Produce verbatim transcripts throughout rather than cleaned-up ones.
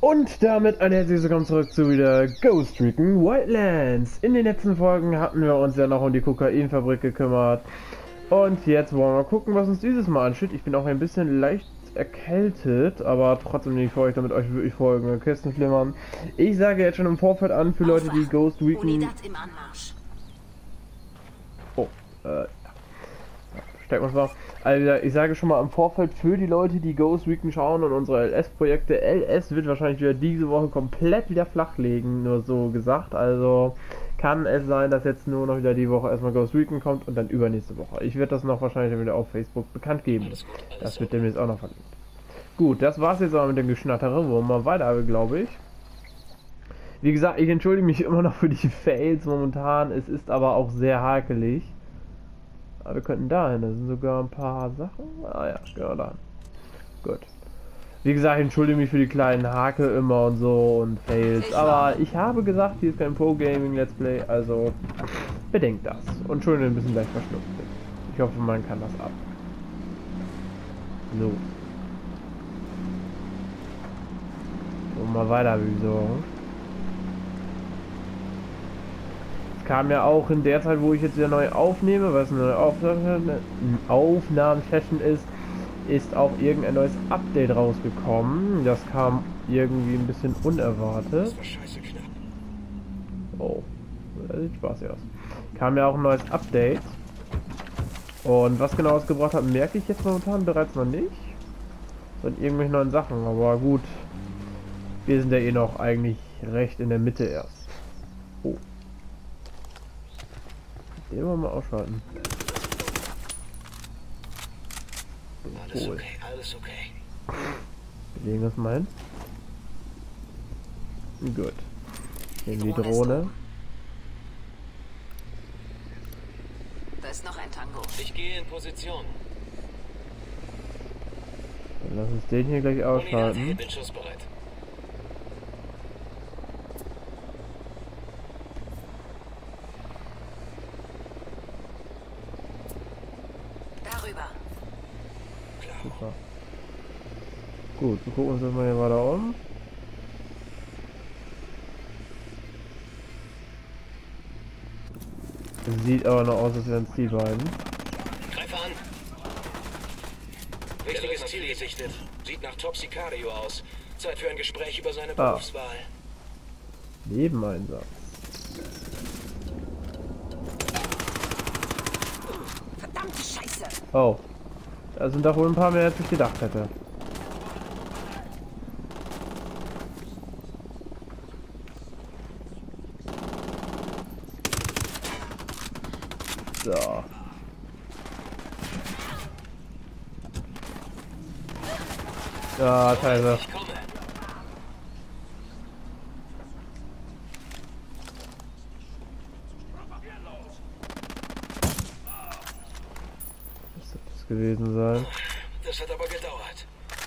Und damit ein herzliches Willkommen zurück zu wieder Ghost Recon Wildlands. In den letzten Folgen hatten wir uns ja noch um die Kokainfabrik gekümmert. Und jetzt wollen wir mal gucken, was uns dieses Mal ansteht. Ich bin auch ein bisschen leicht erkältet, aber trotzdem nicht für euch, damit euch wirklich folgende Kisten flimmern. Ich sage jetzt schon im Vorfeld an, für Leute, die Ghost Recon... Oh, äh... Stecken wir es mal. Also ich sage schon mal im Vorfeld für die Leute, die Ghost Recon schauen und unsere L S-Projekte. L S wird wahrscheinlich wieder diese Woche komplett wieder flach legen, nur so gesagt. Also kann es sein, dass jetzt nur noch wieder die Woche erstmal Ghost Recon kommt und dann übernächste Woche. Ich werde das noch wahrscheinlich wieder auf Facebook bekannt geben. Das wird demnächst auch noch verlinkt. Gut, das war's jetzt aber mit dem Geschnattere, wo man weiter, glaube ich. Wie gesagt, ich entschuldige mich immer noch für die Fails momentan. Es ist aber auch sehr hakelig. Aber wir könnten dahin, da sind sogar ein paar Sachen. Ah ja, genau da. Gut. Wie gesagt, ich entschuldige mich für die kleinen Hakel immer und so und Fails. Aber ich habe gesagt, hier ist kein Pro-Gaming Let's Play, also bedenkt das. Und schon ein bisschen leicht verschluckt bin. Ich hoffe, man kann das ab. So. So, mal weiter, wie so. Kam ja auch in der Zeit, wo ich jetzt wieder neu aufnehme, was eine Aufnahmesession ist, ist auch irgendein neues Update rausgekommen. Das kam irgendwie ein bisschen unerwartet. Oh, das sieht spaßig aus. Kam ja auch ein neues Update. Und was genau es gebracht hat, merke ich jetzt momentan bereits noch nicht. Das sind irgendwelche neuen Sachen, aber gut. Wir sind ja eh noch eigentlich recht in der Mitte erst. Oh. Den wollen wir mal ausschalten. Alles cool. okay, alles okay. Wir legen das mal hin. Gut. Nehmen die Drohne. Da ist noch ein Tango. Ich gehe in Position. Dann lass uns den hier gleich ausschalten. Ich bin schussbereit. Super. Gut, wir gucken uns das mal hier weiter um. Sieht aber noch aus, als wären es die beiden. Greife an! Richtiges Ziel gesichtet. Sieht nach Top Sicario aus. Zeit für ein Gespräch über seine Ah. Berufswahl. Nebeneinsatz. Verdammte Scheiße! Oh. Da sind doch wohl ein paar mehr, als ich gedacht hätte. So. Ja, scheiße. Ich komme. Was soll das gewesen sein? Das hat aber gedauert.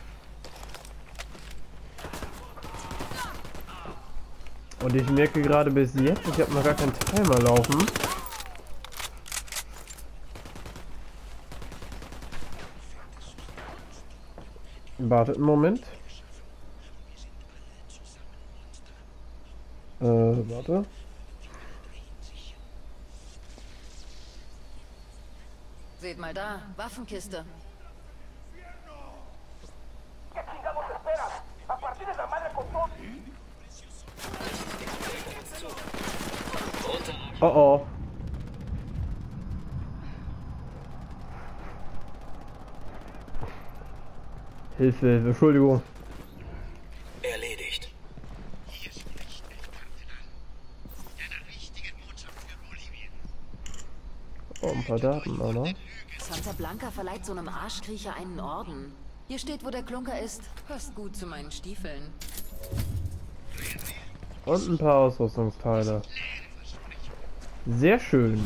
Und ich merke gerade bis jetzt, ich habe noch gar keinen Timer laufen. Wartet einen Moment. Äh, warte. Seht mal da, Waffenkiste. Oh oh. Hilfe, Hilfe, Entschuldigung. Erledigt. Oh, ein paar Daten auch noch. Santa Blanca verleiht so einem Arschkriecher einen Orden. Hier steht, wo der Klunker ist. Passt gut zu meinen Stiefeln. Und ein paar Ausrüstungsteile. Sehr schön.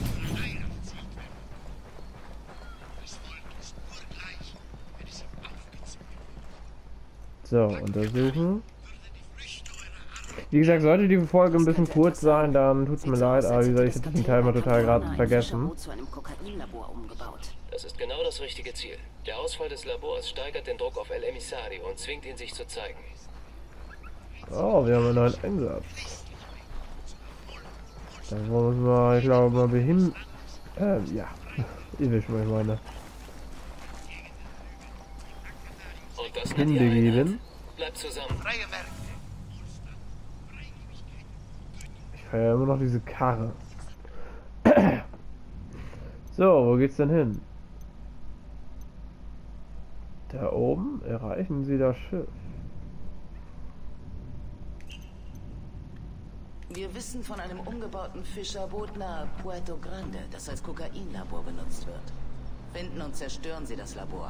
So, untersuchen. Wie gesagt, sollte die Folge ein bisschen kurz sein, dann tut's mir leid, aber wie gesagt, ich hätte den Teil mal total gerade vergessen. Das ist genau das richtige Ziel. Der Ausfall des Labors steigert den Druck auf El Emissario und zwingt ihn, sich zu zeigen. Oh, wir haben einen neuen Einsatz. Da wollen wir, ich glaube, mal hin. Ähm, ja. Ihr wisst, was ich meine. Und das hat die Hinbegeben. Einheit. Bleibt zusammen. Ich feiere immer noch diese Karre. So, wo geht's denn hin? Da oben erreichen Sie das Schiff. Wir wissen von einem umgebauten Fischerboot nahe Puerto Grande, das als Kokainlabor benutzt wird. Finden und zerstören Sie das Labor.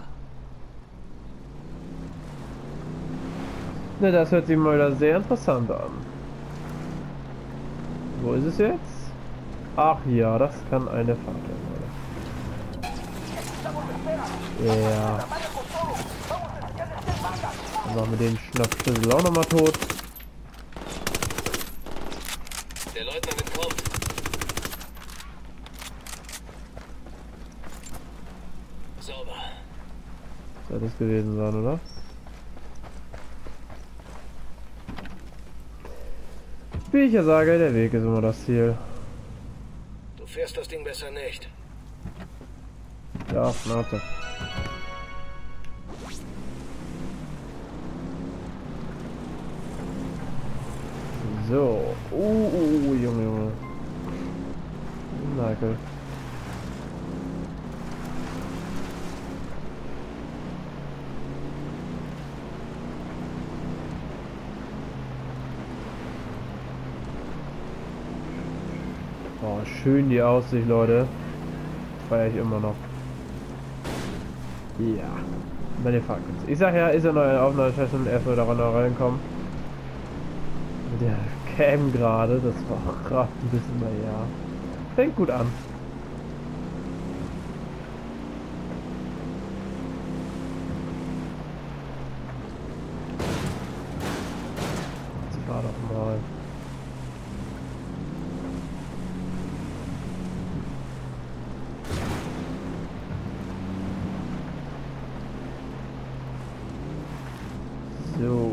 Ne, das hört sich mal wieder sehr interessant an. Wo ist es jetzt? Ach ja, das kann eine Fahrzeugrolle. Ja. Dann machen wir den Schnappschüssel auch nochmal tot. Der Leutnant entkommt. Sauber. Soll das gewesen sein, oder? Wie ich ja sage, der Weg ist immer das Ziel. Du fährst das Ding besser nicht. Ja, Schnauze. So. Uh, uh, uh, Junge, Junge. Michael. Oh, schön die Aussicht, Leute. Feier ich immer noch. Ja. Meine Fakten. Ich sag ja, ist ja neue Aufnahmesession, erstmal daran reinkommen. Der Cam gerade, das war gerade ein bisschen, naja. Fängt gut an. Jetzt war doch mal. So.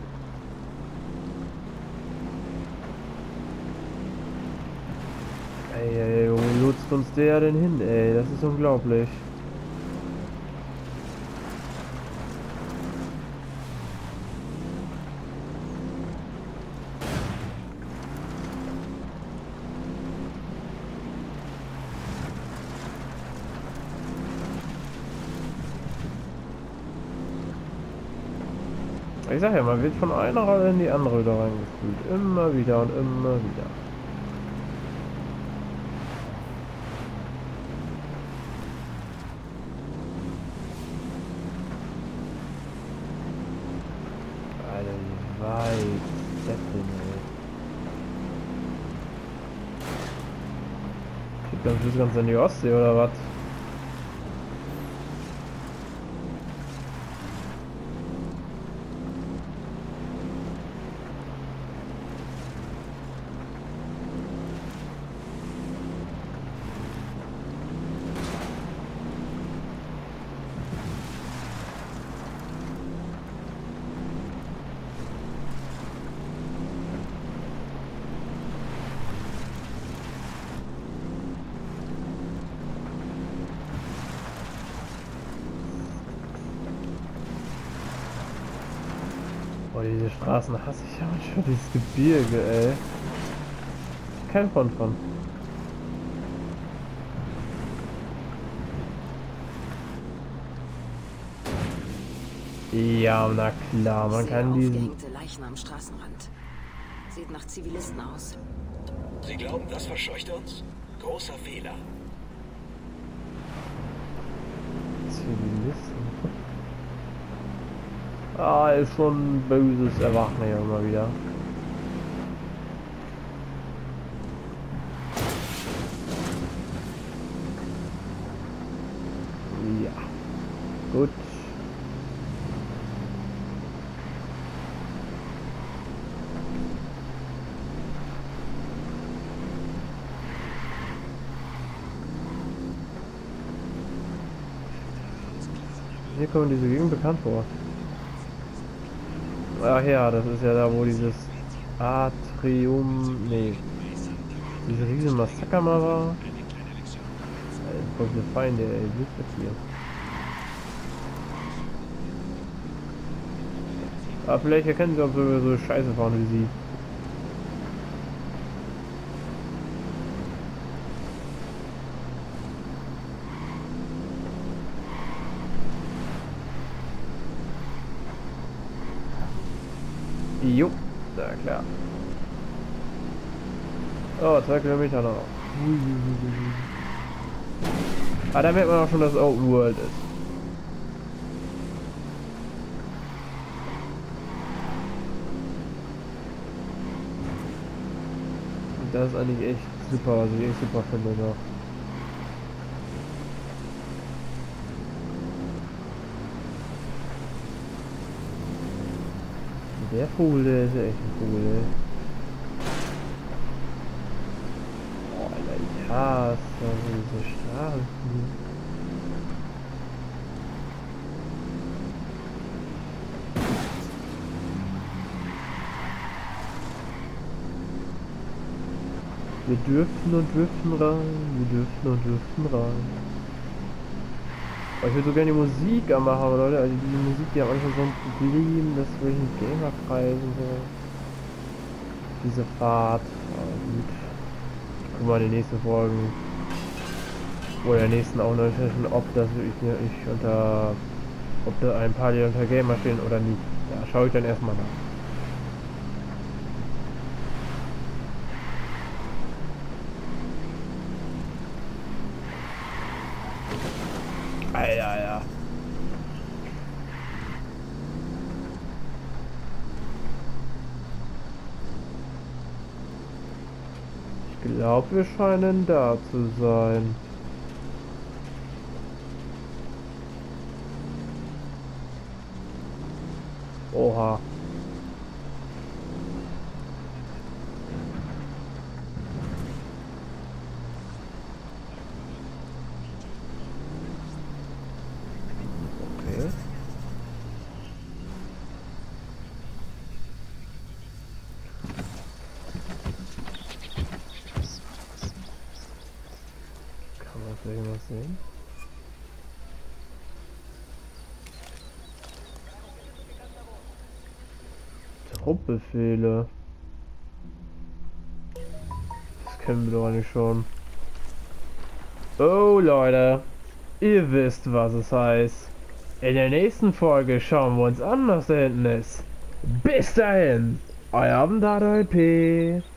Ey, ey, wo nutzt uns der denn hin, ey? Das ist unglaublich. Ich sag ja, man wird von einer Rolle in die andere wieder reingespült. Immer wieder und immer wieder. Alter, wie weit ist das denn, ey? Schickt dann bis ganz in die Ostsee, oder was? Boah, diese Straßen hasse ich ja schon, dieses Gebirge, ey. Kein Fun von. Ja, na klar, man Sehr kann diesen... aufgehängte Leichen am Straßenrand. Sieht nach Zivilisten aus. Sie glauben, das verscheucht uns? Großer Fehler. Zivilisten? Ah, ist schon ein böses Erwachen hier immer wieder. Ja. Gut. Mir kommen diese Gegend bekannt vor. Ach ja, das ist ja da, wo dieses Atrium... Nee. Diese riesen Massaker mal war. Voll viele Feinde, ey. Wie ist das hier? Aber vielleicht erkennen sie, ob wir so scheiße fahren wie sie. Jo, na klar. Oh, zwei Kilometer noch. Ah, da merkt man auch schon, dass es Open World ist. Und das ist eigentlich echt super, was ich echt super finde noch. Der Vogel, der ist ja echt ein Vogel, ey. Oh, Alter, ich hasse diese Straßen. Wir dürften und dürften rein, wir dürften und dürften rein. Oh, ich würde so gerne die Musik anmachen, aber Leute, also diese Musik, die haben manchmal so ein Problem, das will ich nicht Gamerpreisen so. Diese Fahrt, aber gut. Ich guck mal in den nächsten Folgen. Oder in der nächsten auch noch wissen, ob das wirklich ich unter. Ob da ein paar die unter Gamer stehen oder nicht. Ja, schaue ich dann erstmal nach. Alter, ja. Ich glaube, wir scheinen da zu sein. Oha. Okay. Kann man vielleicht irgendwas sehen? Truppbefehle. Das kennen wir doch eigentlich schon. Oh Leute, ihr wisst, was es heißt. In der nächsten Folge schauen wir uns an, was da hinten ist. Bis dahin, euer Abenteuer P.